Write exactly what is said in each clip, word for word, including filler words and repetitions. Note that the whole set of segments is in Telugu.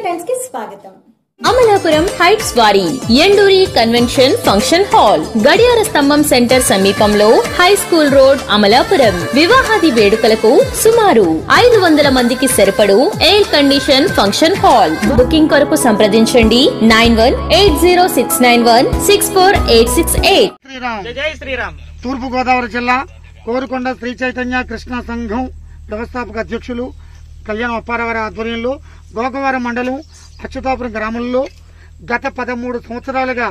ఫ్రెండ్స్ కి స్వాగతం. అమలాపురం హైట్స్ వారి ఎండూరి కన్వెన్షన్ ఫంక్షన్ హాల్ గడియార స్తంభం సెంటర్ సమీపంలో హై స్కూల్ రోడ్ అమలాపురం. వివాహాది వేడుకలకు సుమారు ఐదు వందల మందికి సరిపడు air condition function hall. Booking కొరకు సంప్రదించండి nine one eight zero six nine one six four eight six eight. జై శ్రీరామ్. తూర్పు గోదావరి జిల్లా కోరుకొండ శ్రీ చైతన్య కృష్ణ సంఘం వ్యవస్థాపక అధ్యక్షులు కళ్యాణ అప్పారావారి ఆధ్వర్యంలో గోకవరం మండలం అచ్యుతాపురం గ్రామంలో గత పదమూడు సంవత్సరాలుగా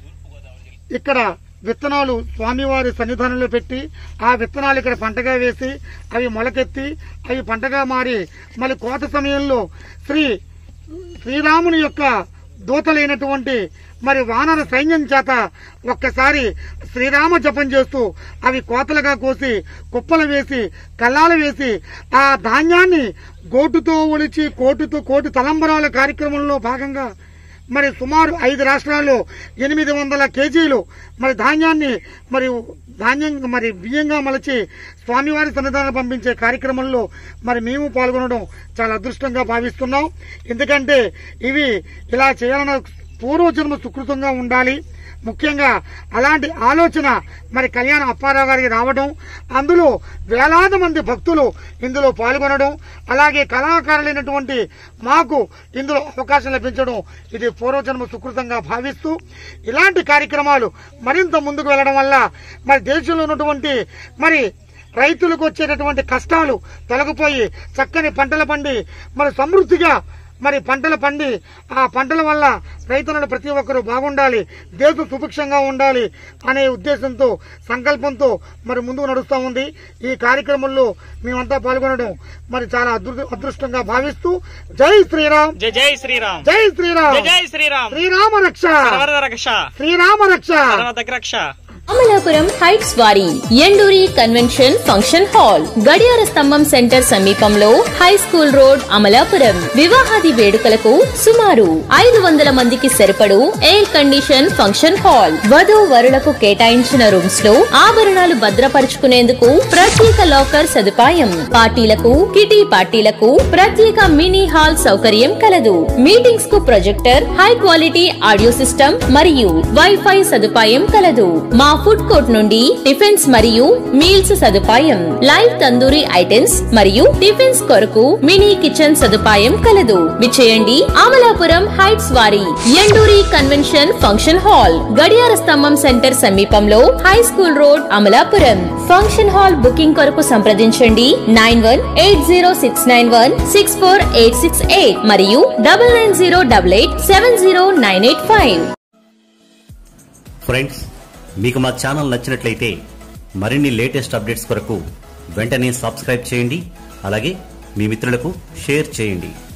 ఇక్కడ విత్తనాలు స్వామివారి సన్నిధానంలో పెట్టి ఆ విత్తనాలు ఇక్కడ పంటగా వేసి అవి మొలకెత్తి అవి పంటగా మారి మళ్ళీ కోత సమయంలో శ్రీ శ్రీరాముని యొక్క దూతలైనటువంటి మరి వానర సైన్యం చేత ఒక్కసారి శ్రీరామ జపం చేస్తూ అవి కోతలుగా కోసి కుప్పలు వేసి కల్లాలు వేసి ఆ ధాన్యాన్ని గోటుతో ఒలిచి కోటుతో కోటి తలంబరాల కార్యక్రమంలో భాగంగా మరి సుమారు ఐదు రాష్ట్రాల్లో ఎనిమిది వందల కేజీలు మరి ధాన్యాన్ని మరి ధాన్యం మరి బియ్యంగా మలచి స్వామివారి సన్నిధానం పంపించే కార్యక్రమంలో మరి మేము పాల్గొనడం చాలా అదృష్టంగా భావిస్తున్నాం. ఎందుకంటే ఇవి ఇలా చేయాలన్న పూర్వజన్మ సుకృతంగా ఉండాలి. ముఖ్యంగా అలాంటి ఆలోచన మరి కళ్యాణ అప్పారావు గారికి రావడం, అందులో వేలాది మంది భక్తులు ఇందులో పాల్గొనడం, అలాగే కళాకారులైనటువంటి మాకు ఇందులో అవకాశం లభించడం ఇది పూర్వజన్మ సుకృతంగా భావిస్తూ ఇలాంటి కార్యక్రమాలు మరింత ముందుకు వెళ్లడం వల్ల మరి దేశంలో ఉన్నటువంటి మరి రైతులకు వచ్చేటటువంటి కష్టాలు తొలగిపోయి చక్కని పంటలు పండి మరి సమృద్ధిగా మరి పంటలు పండి ఆ పంటల వల్ల రైతులను ప్రతి ఒక్కరూ బాగుండాలి, దేశం సుభిక్షంగా ఉండాలి అనే ఉద్దేశంతో సంకల్పంతో మరి ముందుకు నడుస్తూ ఉంది. ఈ కార్యక్రమంలో మేమంతా పాల్గొనడం మరి చాలా అదృష్టంగా భావిస్తూ జై శ్రీరామ్ జై జై శ్రీరామ్ జై శ్రీరామ్ జై శ్రీరామ్ శ్రీరామ రక్ష రక్ష శ్రీరామ రక్ష రక్ష. అమలాపురం హైట్స్ వారి ఎండూరి కన్వెన్షన్ ఫంక్షన్ హాల్ గడియార స్తంభం సెంటర్ సమీపంలో హై స్కూల్ రోడ్ అమలాపురం. వివాహాది వేడుకలకు సుమారు ఐదు వందల మందికి సరిపడు ఎయిర్ కండిషన్ ఫంక్షన్ హాల్. వధూ వరులకు కేటాయించిన రూమ్స్ లో ఆభరణాలు భద్రపరుచుకునేందుకు ప్రత్యేక లాకర్ సదుపాయం. పార్టీలకు కిటీ పార్టీలకు ప్రత్యేక మినీ హాల్ సౌకర్యం కలదు. మీటింగ్స్ కు projector, high quality audio system మరియు వైఫై సదుపాయం కలదు. మా ఫుడ్ కోర్ట్ నుండి టిఫిన్స్ మరియు మీల్స్ సదుపాయం, లైవ్ తందూరి ఐటమ్స్ మరియు టిఫిన్స్ కొరకు మినీ కిచెన్ సదుపాయం కలదు. విచేయండి అమలాపురం హైట్స్ వారి ఎండూరి కన్వెన్షన్ ఫంక్షన్ హాల్ గడియార స్తంభం సెంటర్ సమీపంలో high school road Amalapuram. Function hall booking కొరకు సంప్రదించండి nine one eight zero six nine one six four eight six eight మరియు double nine zero double eight seven zero nine eight five. Friends, మీకు మా ఛానల్ నచ్చినట్లయితే మరిన్ని లేటెస్ట్ అప్డేట్స్ కొరకు వెంటనే సబ్స్క్రైబ్ చేయండి. అలాగే మీ మిత్రులకు షేర్ చేయండి.